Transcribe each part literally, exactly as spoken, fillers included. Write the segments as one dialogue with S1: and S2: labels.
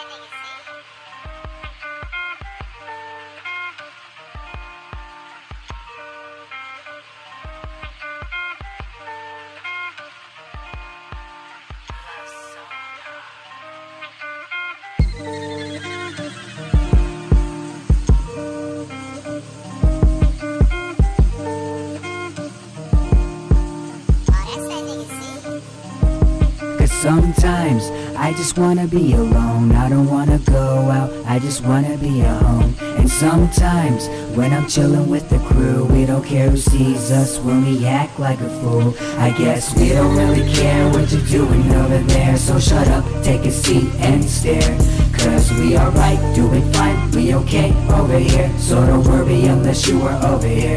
S1: Sometimes I just wanna be alone, I don't wanna go out, I just wanna be at home. And sometimes when I'm chillin' with the crew, we don't care who sees us when we act like a fool. I guess we don't really care what you're doing over there, so shut up, take a seat and stare. Cause we alright, doing fine, we okay over here, so don't worry unless you were over here.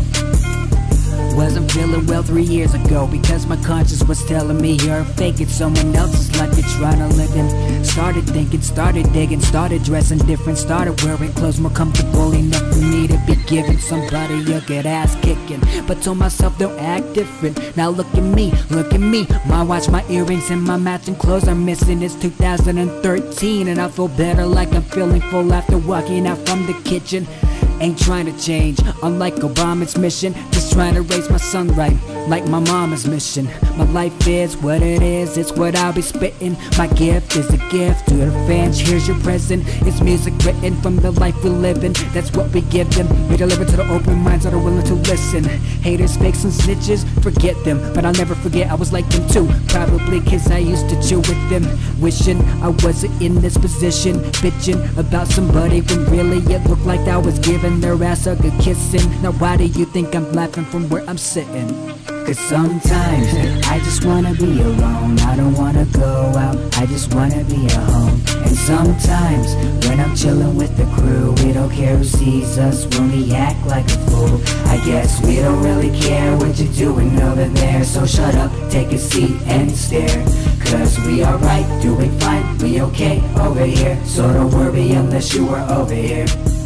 S1: Wasn't feeling well three years ago because my conscience was telling me you're faking someone else's life you're trying to live in. Started thinking, started digging, started dressing different, started wearing clothes more comfortable enough for me to be giving somebody a good ass kicking. But told myself don't act different. Now look at me, look at me. My watch, my earrings, and my matching clothes are missing. It's two thousand thirteen and I feel better, like I'm feeling full after walking out from the kitchen. Ain't trying to change, unlike Obama's mission, just trying to raise my son right, like my mama's mission. My life is what it is, it's what I'll be spitting. My gift is a gift to the fans, here's your present. It's music written from the life we're living, that's what we give them. We deliver to the open minds that are willing to listen. Haters, fakes, and snitches, forget them, but I'll never forget I was like them too. Probably cause I used to chill with them, wishing I wasn't in this position, bitching about somebody when really it looked like I was giving their ass a good kissing. Now why do you think I'm laughing from where I'm sitting? Cause sometimes I just wanna be alone, I don't wanna go out, I just wanna be at home. And sometimes when I'm chillin' with the crew, we don't care who sees us when we act like a fool. I guess we don't really care what you're doing over there, so shut up, take a seat and stare. Cause we alright, doing fine, we okay over here, so don't worry unless you were over here.